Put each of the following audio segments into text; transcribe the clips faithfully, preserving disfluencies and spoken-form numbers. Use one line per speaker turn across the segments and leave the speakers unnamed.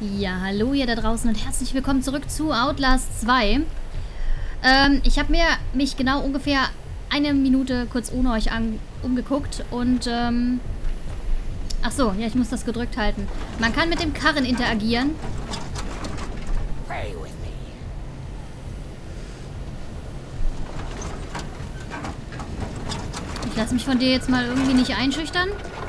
Ja, hallo ihr da draußen und herzlich willkommen zurück zu Outlast zwei. Ähm, ich habe mir mich genau ungefähr eine Minute kurz ohne euch an, umgeguckt und, ähm... Ach so, ja, ich muss das gedrückt halten. Man kann mit dem Karren interagieren. Ich lasse mich von dir jetzt mal irgendwie nicht einschüchtern.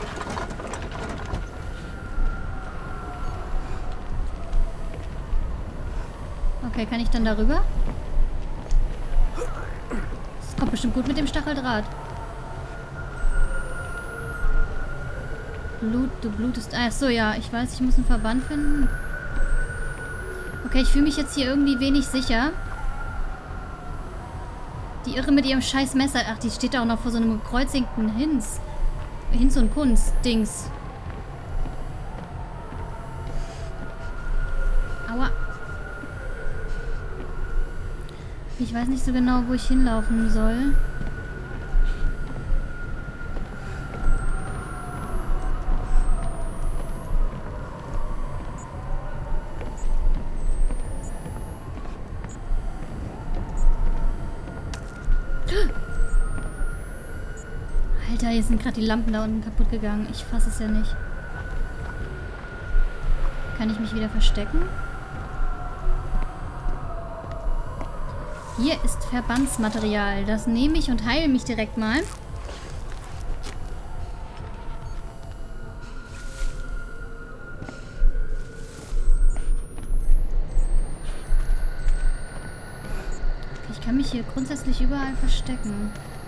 Okay, kann ich dann darüber? Das kommt bestimmt gut mit dem Stacheldraht. Blut, du blutest... Ach so, ja, ich weiß, ich muss einen Verband finden. Okay, ich fühle mich jetzt hier irgendwie wenig sicher. Die Irre mit ihrem scheiß Messer. Ach, die steht da auch noch vor so einem gekreuzigten Hinz. Hinz und Kunst-Dings. Aua. Ich weiß nicht so genau, wo ich hinlaufen soll. Alter, hier sind gerade die Lampen da unten kaputt gegangen. Ich fasse es ja nicht. Kann ich mich wieder verstecken? Hier ist Verbandsmaterial. Das nehme ich und heile mich direkt mal. Ich kann mich hier grundsätzlich überall verstecken.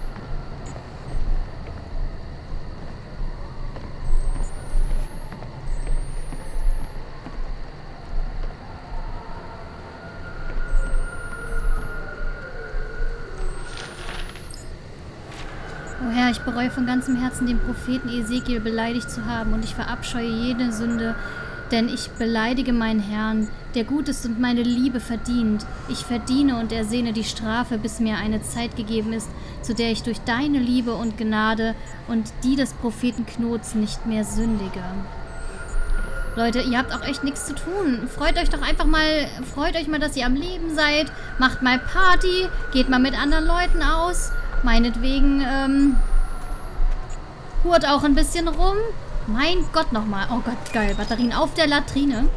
O Herr, ich bereue von ganzem Herzen, den Propheten Ezekiel beleidigt zu haben, und ich verabscheue jede Sünde, denn ich beleidige meinen Herrn, der gut ist und meine Liebe verdient. Ich verdiene und ersehne die Strafe, bis mir eine Zeit gegeben ist, zu der ich durch deine Liebe und Gnade und die des Propheten Knots nicht mehr sündige. Leute, ihr habt auch echt nichts zu tun. Freut euch doch einfach mal, freut euch mal, dass ihr am Leben seid. Macht mal Party, geht mal mit anderen Leuten aus. Meinetwegen, ähm, hurt auch ein bisschen rum. Mein Gott, nochmal. Oh Gott, geil. Batterien auf der Latrine.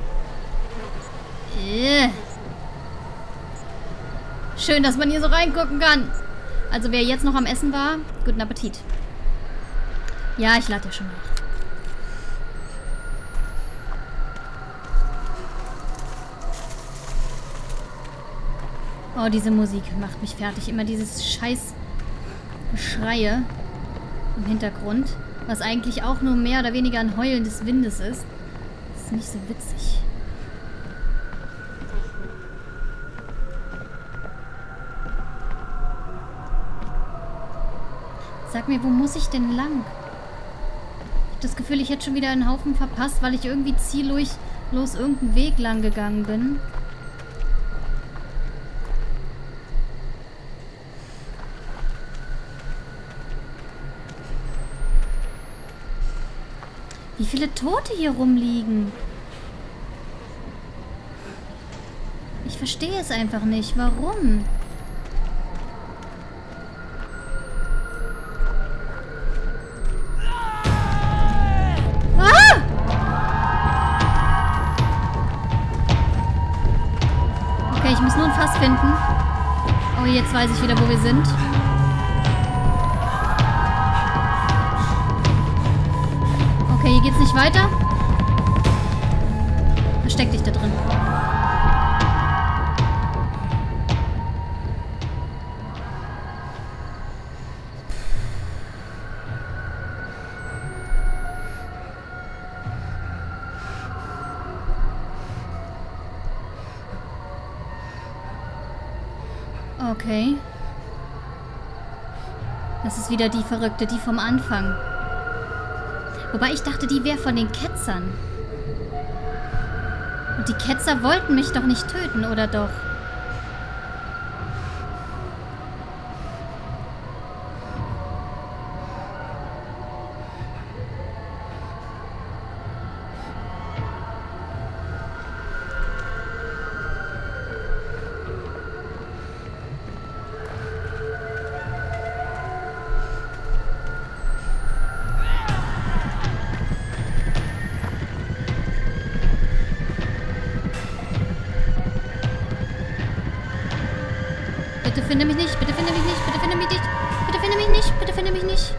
Äh. Schön, dass man hier so reingucken kann. Also, wer jetzt noch am Essen war, guten Appetit. Ja, ich lade ja schon nach. Oh, diese Musik macht mich fertig. Immer dieses scheiß Schreie im Hintergrund, was eigentlich auch nur mehr oder weniger ein Heulen des Windes ist. Das ist nicht so witzig. Sag mir, wo muss ich denn lang? Ich habe das Gefühl, ich hätte schon wieder einen Haufen verpasst, weil ich irgendwie ziellos los irgendeinen Weg lang gegangen bin. Wie viele Tote hier rumliegen. Ich verstehe es einfach nicht. Warum? Ah! Okay, ich muss nur ein Fass finden. Oh, jetzt weiß ich wieder, wo wir sind. Okay, hier geht's nicht weiter. Versteck dich da drin. Okay. Das ist wieder die Verrückte, die vom Anfang. Wobei ich dachte, die wäre von den Ketzern. Und die Ketzer wollten mich doch nicht töten, oder doch? Bitte finde mich nicht, bitte finde mich nicht, bitte finde mich nicht, bitte finde mich nicht, bitte finde mich nicht.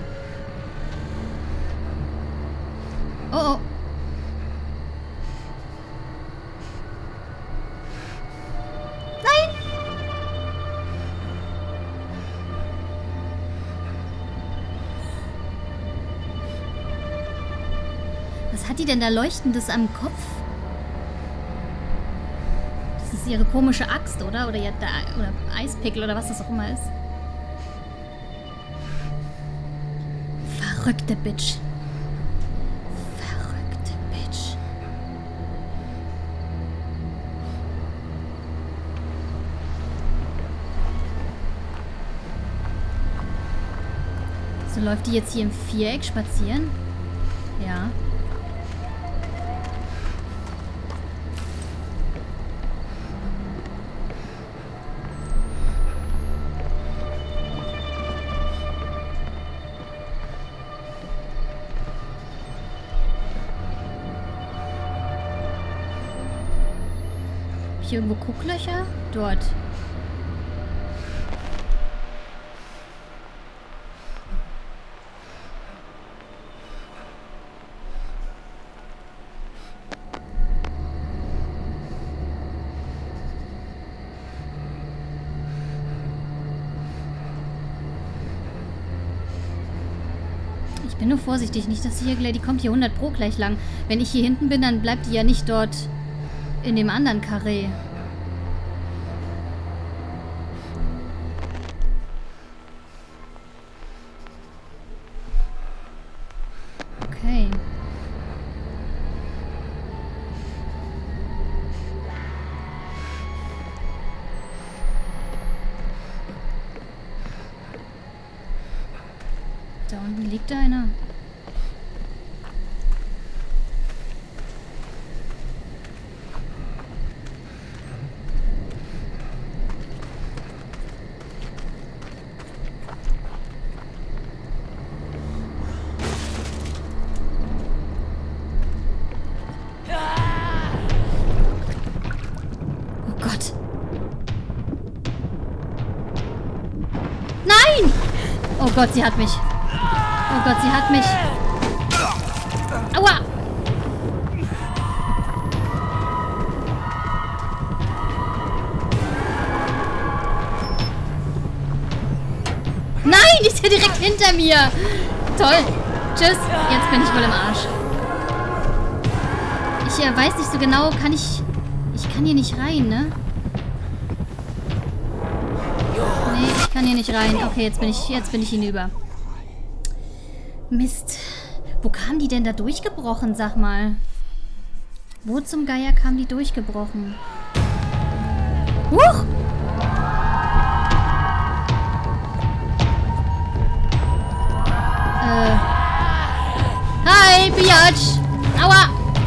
Oh, oh. Nein! Was hat die denn da Leuchtendes am Kopf? Das ist ihre komische Axt, oder? Oder, ihr, oder Eispickel oder was das auch immer ist. Verrückte Bitch. Verrückte Bitch. So läuft die jetzt hier im Viereck spazieren? Ja. Hier irgendwo Gucklöcher? Dort. Ich bin nur vorsichtig, nicht, dass sie hier gleich, die kommt hier hundert Pro gleich lang. Wenn ich hier hinten bin, dann bleibt die ja nicht dort in dem anderen Karree. Okay. Da unten liegt einer. Oh Gott, sie hat mich. Oh Gott, sie hat mich. Aua! Nein, die ist ja direkt hinter mir. Toll. Tschüss. Jetzt bin ich wohl im Arsch. Ich äh, weiß nicht so genau, kann ich... Ich kann hier nicht rein, ne? Nee, ich kann hier nicht rein. Okay, jetzt bin ich, jetzt bin ich hinüber. Mist. Wo kam die denn da durchgebrochen, sag mal? Wo zum Geier kam die durchgebrochen? Huch! Äh. Hi, Biatch! Aua!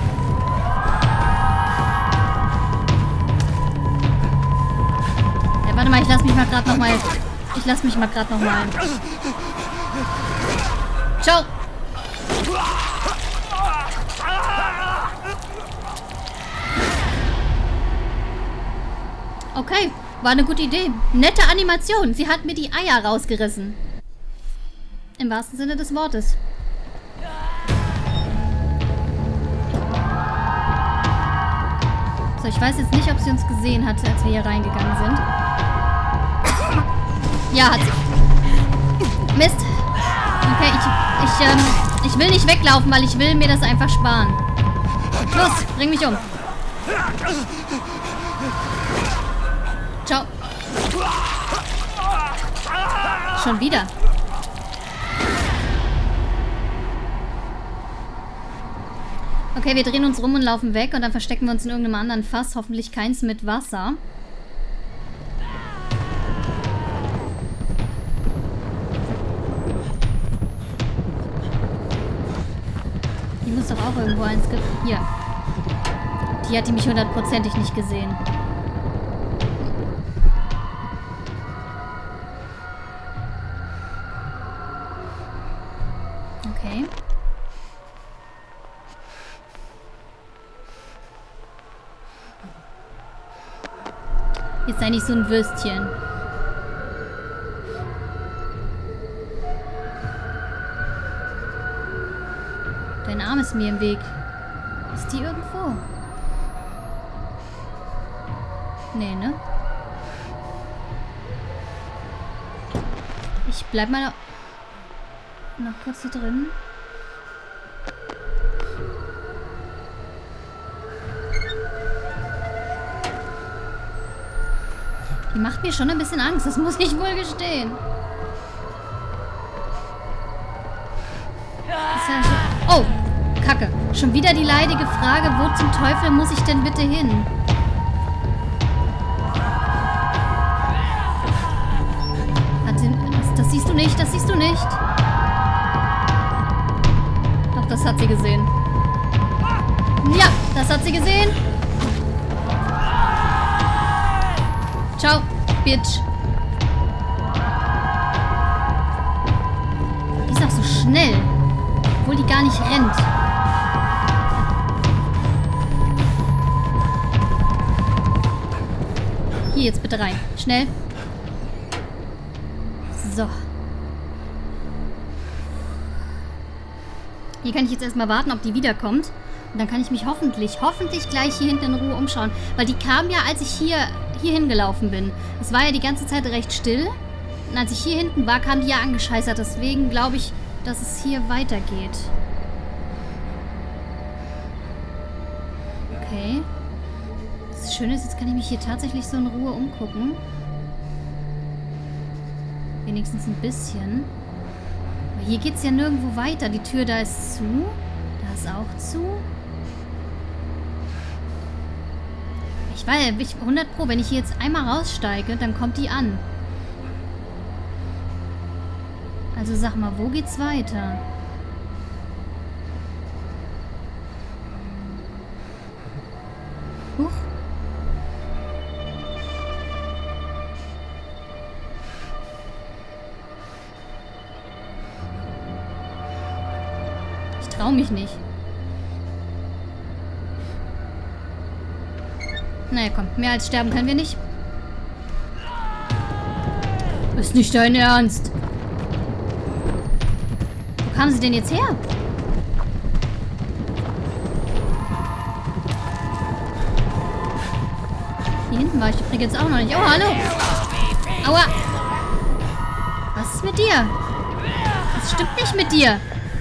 Ja, warte mal, ich lass mich mal gerade nochmal... Ich lass mich mal gerade nochmal... Ciao! Okay, war eine gute Idee. Nette Animation. Sie hat mir die Eier rausgerissen. Im wahrsten Sinne des Wortes. So, ich weiß jetzt nicht, ob sie uns gesehen hat, als wir hier reingegangen sind. Ja, hat sie. Mist. Okay, ich, ich, ähm, ich will nicht weglaufen, weil ich will mir das einfach sparen. Los, bring mich um. Ciao. Schon wieder. Okay, wir drehen uns rum und laufen weg und dann verstecken wir uns in irgendeinem anderen Fass. Hoffentlich keins mit Wasser. Die muss doch auch irgendwo eins gibt. Hier. Die hat die mich hundertprozentig nicht gesehen. Okay. Jetzt sei nicht so ein Würstchen. Arm ist mir im Weg. Ist die irgendwo? Nee, ne? Ich bleib mal noch kurz hier drin. Die macht mir schon ein bisschen Angst, das muss ich wohl gestehen. Ist ja so oh, Kacke. Schon wieder die leidige Frage, wo zum Teufel muss ich denn bitte hin? Hat sie, das, das siehst du nicht, das siehst du nicht. Doch, das hat sie gesehen. Ja, das hat sie gesehen. Ciao, Bitch. Die ist auch so schnell. Obwohl die gar nicht rennt. Hier, jetzt bitte rein. Schnell. So. Hier kann ich jetzt erstmal warten, ob die wiederkommt. Und dann kann ich mich hoffentlich, hoffentlich gleich hier hinten in Ruhe umschauen. Weil die kam ja, als ich hier, hier hingelaufen bin. Es war ja die ganze Zeit recht still. Und als ich hier hinten war, kam die ja angescheißert. Deswegen glaube ich, dass es hier weitergeht. Okay. Das Schöne ist, jetzt kann ich mich hier tatsächlich so in Ruhe umgucken. Wenigstens ein bisschen. Aber hier geht es ja nirgendwo weiter. Die Tür da ist zu. Da ist auch zu. Ich weiß ja, hundert Pro, wenn ich hier jetzt einmal raussteige, dann kommt die an. Also sag mal, wo geht's weiter? Huch. Ich trau mich nicht. Naja, komm. Mehr als sterben können wir nicht. Ist nicht dein Ernst. Wo kamen sie denn jetzt her? Hier hinten war ich übrigens auch noch nicht. Oh, hallo. Aua. Was ist mit dir? Was stimmt nicht mit dir?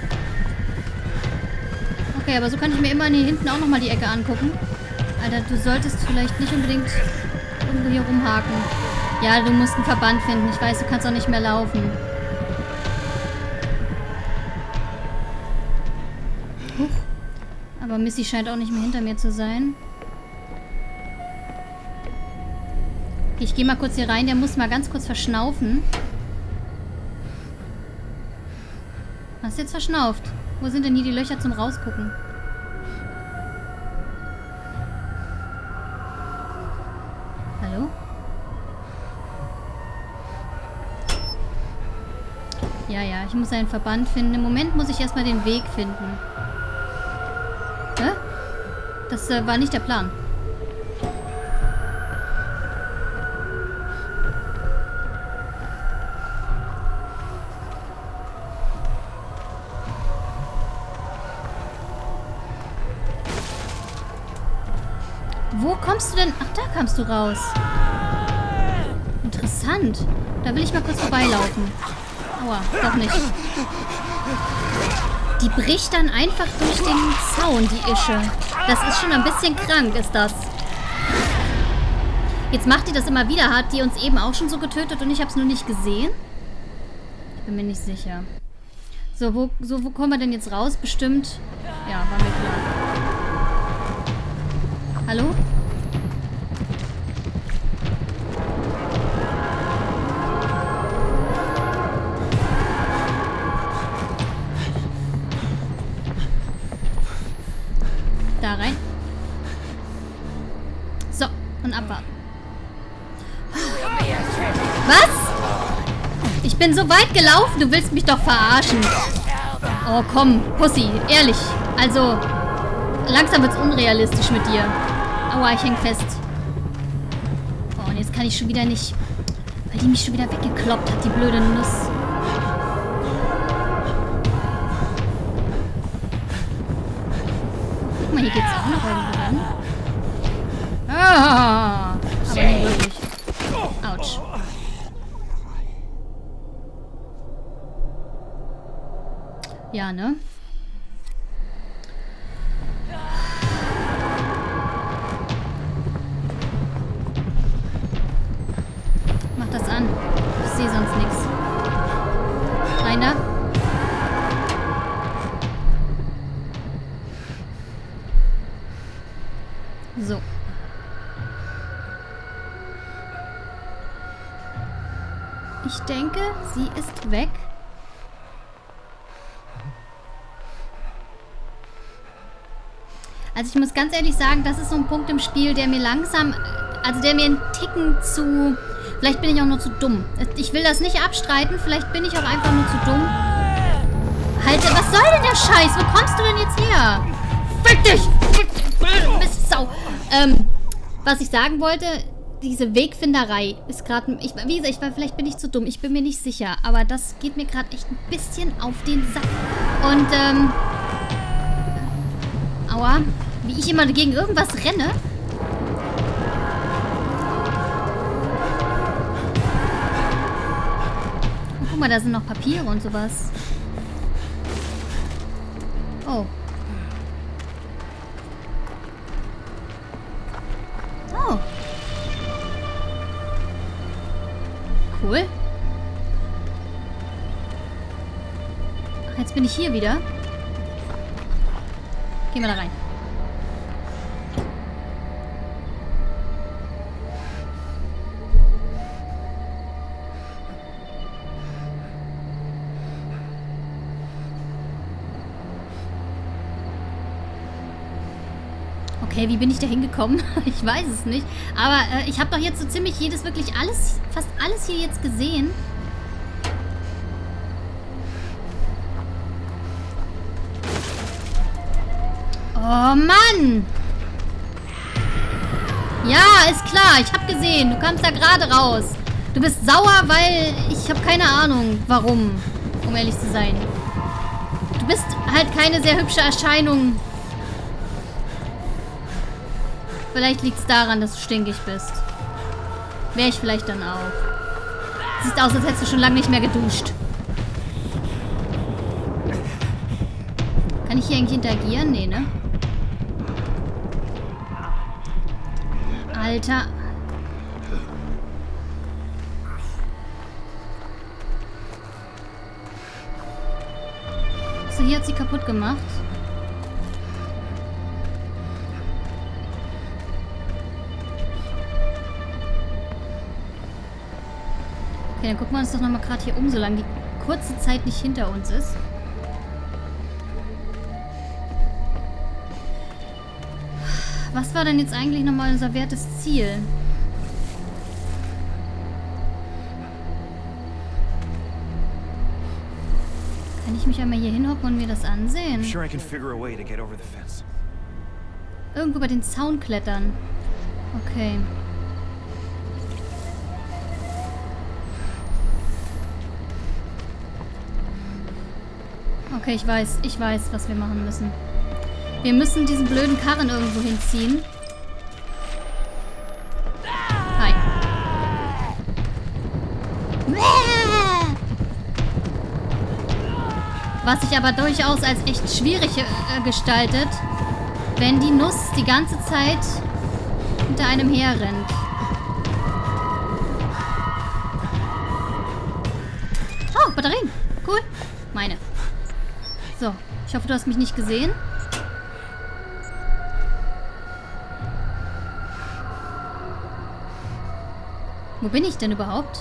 Okay, aber so kann ich mir immer hier hinten auch nochmal die Ecke angucken. Alter, du solltest vielleicht nicht unbedingt irgendwo hier rumhaken. Ja, du musst einen Verband finden. Ich weiß, du kannst auch nicht mehr laufen. Huch. Aber Missy scheint auch nicht mehr hinter mir zu sein. Okay, ich gehe mal kurz hier rein. Der muss mal ganz kurz verschnaufen. Hast du jetzt verschnauft? Wo sind denn hier die Löcher zum Rausgucken? Hallo? Ja, ja, ich muss einen Verband finden. Im Moment muss ich erstmal den Weg finden. Hä? Das äh, war nicht der Plan. Wo kommst du denn? Ach, da kamst du raus. Interessant. Da will ich mal kurz vorbeilaufen. Aua, doch nicht. Die bricht dann einfach durch den Zaun, die Ische. Das ist schon ein bisschen krank, ist das. Jetzt macht die das immer wieder. Hat die uns eben auch schon so getötet und ich habe es nur nicht gesehen? Ich bin mir nicht sicher. So, wo, so, wo kommen wir denn jetzt raus? Bestimmt... Ja, war mir klar. Hallo? Da rein. So, und abwarten. Was? Ich bin so weit gelaufen, du willst mich doch verarschen. Oh, komm, Pussy, ehrlich. Also, langsam wird's unrealistisch mit dir. Aua, ich häng fest. Oh, und jetzt kann ich schon wieder nicht... Weil die mich schon wieder weggekloppt hat, die blöde Nuss. Guck mal, hier geht's auch noch irgendwo hin. Ah, aber nicht wirklich. Autsch. Ja, ne? Mach das an. Ich sehe sonst nichts. Rein da. So. Ich denke, sie ist weg. Also ich muss ganz ehrlich sagen, das ist so ein Punkt im Spiel, der mir langsam, also der mir einen Ticken zu, vielleicht bin ich auch nur zu dumm. Ich will das nicht abstreiten, vielleicht bin ich auch einfach nur zu dumm. Halte, was soll denn der Scheiß? Wo kommst du denn jetzt her? Fick dich! Mistsau! Ähm, was ich sagen wollte, diese Wegfinderei ist gerade, wie gesagt, ich, vielleicht bin ich zu dumm, ich bin mir nicht sicher, aber das geht mir gerade echt ein bisschen auf den Sack. Und, ähm, aua, wie ich immer gegen irgendwas renne. Oh, guck mal, da sind noch Papiere und sowas. Oh. Oh. Cool. Ach, jetzt bin ich hier wieder. Gehen wir da rein. Okay, wie bin ich da hingekommen? Ich weiß es nicht. Aber äh, ich habe doch jetzt so ziemlich jedes, wirklich alles, fast alles hier jetzt gesehen. Oh Mann! Ja, ist klar. Ich habe gesehen. Du kamst da gerade raus. Du bist sauer, weil ich habe keine Ahnung, warum. Um ehrlich zu sein. Du bist halt keine sehr hübsche Erscheinung. Vielleicht liegt es daran, dass du stinkig bist. Wäre ich vielleicht dann auch. Sieht aus, als hättest du schon lange nicht mehr geduscht. Kann ich hier eigentlich interagieren? Nee, ne? Alter. So, hier hat sie kaputt gemacht. Okay, dann gucken wir uns doch nochmal gerade hier um, solange die kurze Zeit nicht hinter uns ist. Was war denn jetzt eigentlich nochmal unser wertes Ziel? Kann ich mich einmal hier hinhocken und mir das ansehen? Irgendwo über den Zaun klettern. Okay. Okay, ich weiß, ich weiß, was wir machen müssen. Wir müssen diesen blöden Karren irgendwo hinziehen. Hi. Was sich aber durchaus als echt schwierig äh, gestaltet, wenn die Nuss die ganze Zeit hinter einem herrennt. Oh, Batterien. Cool. Meine. So, ich hoffe, du hast mich nicht gesehen. Wo bin ich denn überhaupt?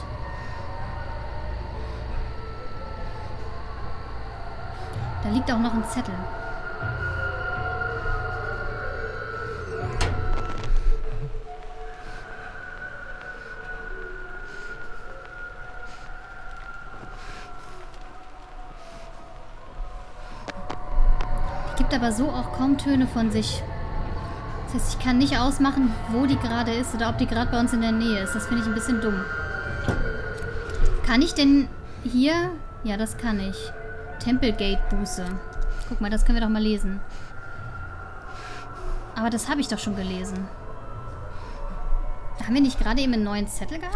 Da liegt auch noch ein Zettel. Die gibt aber so auch kaum Töne von sich. Das heißt, ich kann nicht ausmachen, wo die gerade ist oder ob die gerade bei uns in der Nähe ist. Das finde ich ein bisschen dumm. Kann ich denn hier... Ja, das kann ich. Templegate-Buße. Guck mal, das können wir doch mal lesen. Aber das habe ich doch schon gelesen. Haben wir nicht gerade eben einen neuen Zettel gehabt?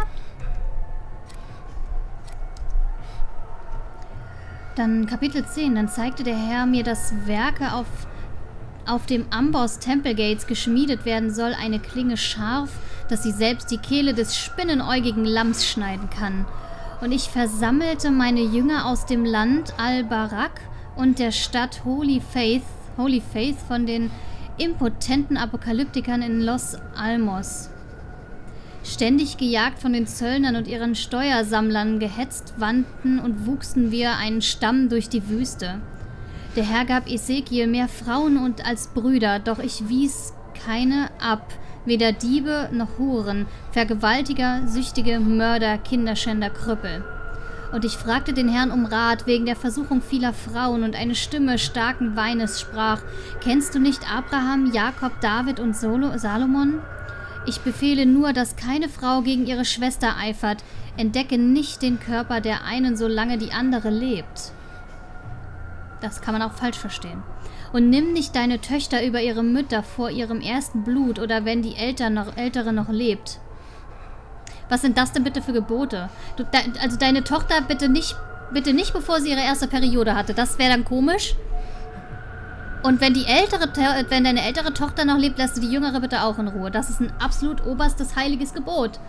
Dann Kapitel zehn. Dann zeigte der Herr mir, dass Werke auf, auf dem Amboss Templegates geschmiedet werden soll. Eine Klinge scharf, dass sie selbst die Kehle des spinnenäugigen Lamms schneiden kann. Und ich versammelte meine Jünger aus dem Land Al-Barak und der Stadt Holy Faith, Holy Faith von den impotenten Apokalyptikern in Los Almos. Ständig gejagt von den Zöllnern und ihren Steuersammlern, gehetzt wandten und wuchsen wir einen Stamm durch die Wüste. Der Herr gab Ezekiel mehr Frauen und als Brüder, doch ich wies keine ab, weder Diebe noch Huren, Vergewaltiger, Süchtige, Mörder, Kinderschänder, Krüppel. Und ich fragte den Herrn um Rat wegen der Versuchung vieler Frauen, und eine Stimme starken Weines sprach: Kennst du nicht Abraham, Jakob, David und Solo Salomon? Ich befehle nur, dass keine Frau gegen ihre Schwester eifert. Entdecke nicht den Körper der einen, solange die andere lebt. Das kann man auch falsch verstehen. Und nimm nicht deine Töchter über ihre Mütter vor ihrem ersten Blut oder wenn die Eltern noch, Ältere noch lebt. Was sind das denn bitte für Gebote? Du, de, also deine Tochter bitte nicht, bitte nicht, bevor sie ihre erste Periode hatte. Das wäre dann komisch. Und wenn die ältere, wenn deine ältere Tochter noch lebt, lässt du die jüngere bitte auch in Ruhe. Das ist ein absolut oberstes heiliges Gebot.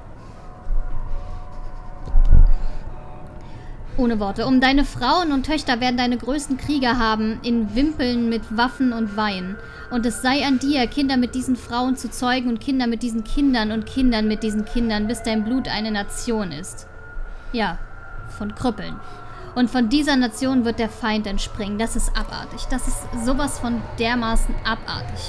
Ohne Worte. Um deine Frauen und Töchter werden deine größten Krieger haben, in Wimpeln mit Waffen und Wein. Und es sei an dir, Kinder mit diesen Frauen zu zeugen und Kinder mit diesen Kindern und Kindern mit diesen Kindern, bis dein Blut eine Nation ist. Ja, von Krüppeln. Und von dieser Nation wird der Feind entspringen. Das ist abartig. Das ist sowas von dermaßen abartig.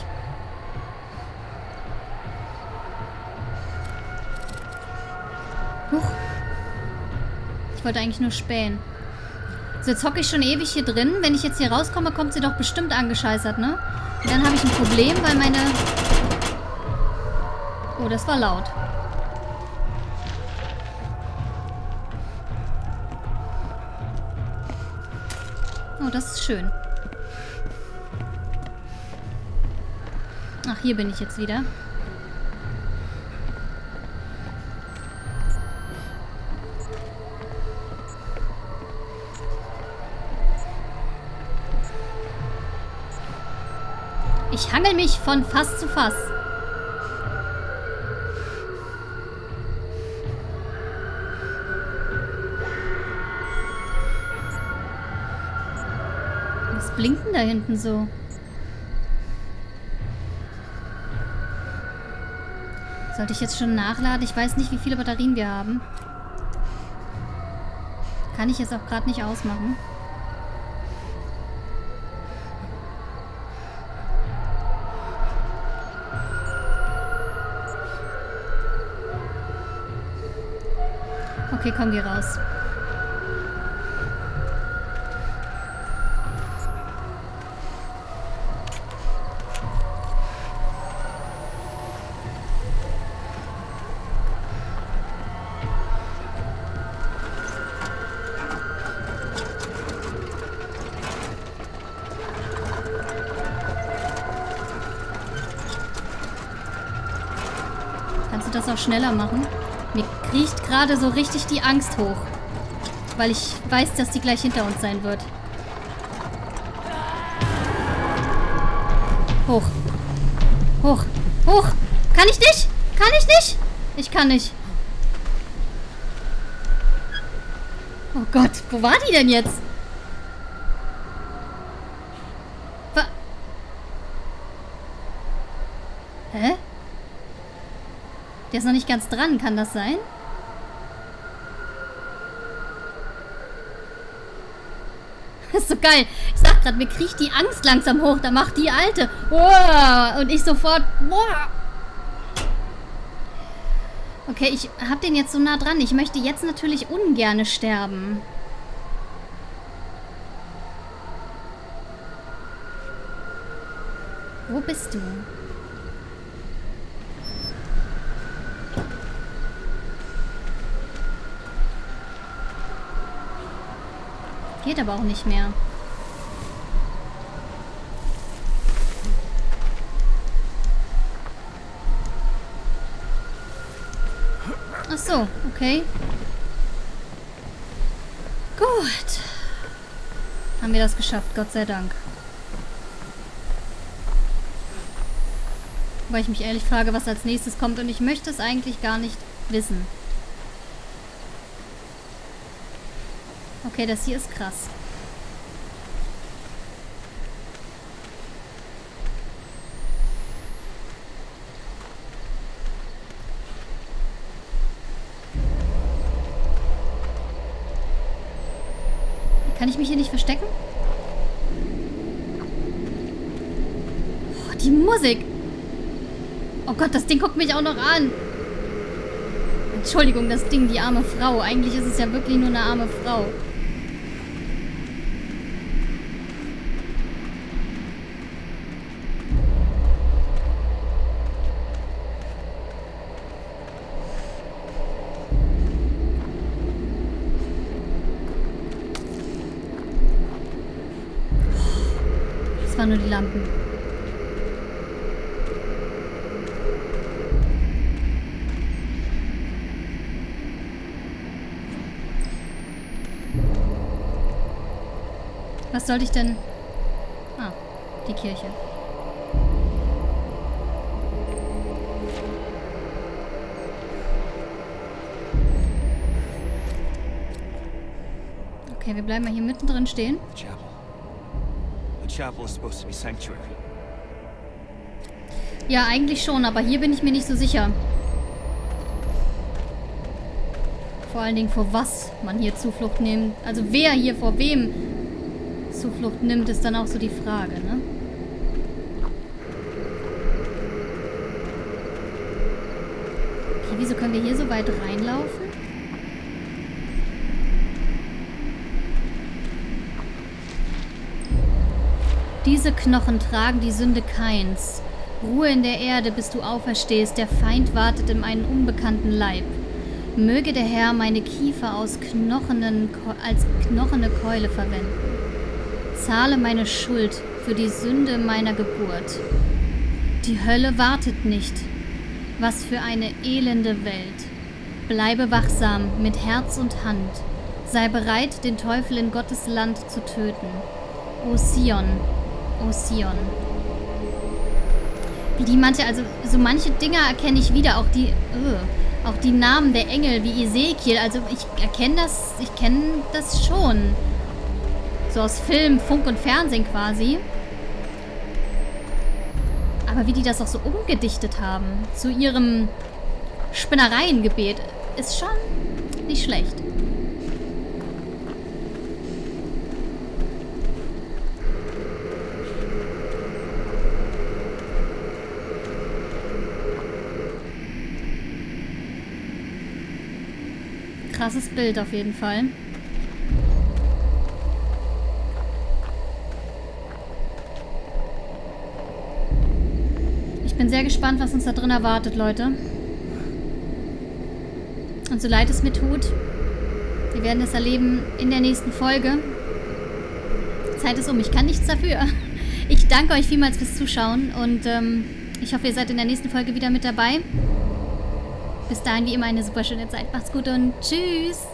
Huch. Ich wollte eigentlich nur spähen. So, jetzt hocke ich schon ewig hier drin. Wenn ich jetzt hier rauskomme, kommt sie doch bestimmt angescheißert, ne? Und dann habe ich ein Problem, weil meine... Oh, das war laut. Oh, das ist schön. Ach, hier bin ich jetzt wieder. Ich hangel mich von Fass zu Fass. Was blinkt denn da hinten so? Sollte ich jetzt schon nachladen? Ich weiß nicht, wie viele Batterien wir haben. Kann ich jetzt auch gerade nicht ausmachen. Okay, komm, geh raus. Kannst du das auch schneller machen? Mir kriecht gerade so richtig die Angst hoch. Weil ich weiß, dass die gleich hinter uns sein wird. Hoch. Hoch. Hoch. Kann ich nicht? Kann ich nicht? Ich kann nicht. Oh Gott, wo war die denn jetzt? Wa- Hä? Der ist noch nicht ganz dran, kann das sein? Das ist so geil. Ich sag gerade, mir kriecht die Angst langsam hoch. Da macht die Alte. Oh, und ich sofort. Oh. Okay, ich hab den jetzt so nah dran. Ich möchte jetzt natürlich ungerne sterben. Wo bist du? Geht aber auch nicht mehr. Ach so, okay. Gut. Haben wir das geschafft, Gott sei Dank. Weil ich mich ehrlich frage, was als nächstes kommt und ich möchte es eigentlich gar nicht wissen. Okay, das hier ist krass. Kann ich mich hier nicht verstecken? Oh, die Musik! Oh Gott, das Ding guckt mich auch noch an. Entschuldigung, das Ding, die arme Frau. Eigentlich ist es ja wirklich nur eine arme Frau. Das waren nur die Lampen. Was sollte ich denn... Ah, die Kirche. Okay, wir bleiben mal hier mittendrin stehen.
The chapel. The chapel is supposed to be sanctuary.
Ja, eigentlich schon, aber hier bin ich mir nicht so sicher. Vor allen Dingen, vor was man hier Zuflucht nimmt. Also wer hier vor wem Zuflucht nimmt, ist dann auch so die Frage, ne? Okay, wieso können wir hier so weit reinlaufen? Diese Knochen tragen die Sünde Kains. Ruhe in der Erde, bis du auferstehst. Der Feind wartet in einem unbekannten Leib. Möge der Herr meine Kiefer aus knochenen, als knochene Keule verwenden. Zahle meine Schuld für die Sünde meiner Geburt. Die Hölle wartet nicht. Was für eine elende Welt. Bleibe wachsam mit Herz und Hand. Sei bereit, den Teufel in Gottes Land zu töten. O Sion, O Sion. Wie die manche, also so manche Dinger erkenne ich wieder, auch die, uh, auch die Namen der Engel wie Ezekiel. Also ich erkenne das, ich kenne das schon. So aus Film, Funk und Fernsehen quasi. Aber wie die das auch so umgedichtet haben zu ihrem Spinnereiengebet, ist schon nicht schlecht. Krasses Bild auf jeden Fall. Ich bin sehr gespannt, was uns da drin erwartet, Leute. Und so leid es mir tut, wir werden es erleben in der nächsten Folge. Zeit ist um, ich kann nichts dafür. Ich danke euch vielmals fürs Zuschauen und ähm, ich hoffe, ihr seid in der nächsten Folge wieder mit dabei. Bis dahin wie immer eine super schöne Zeit. Macht's gut und tschüss!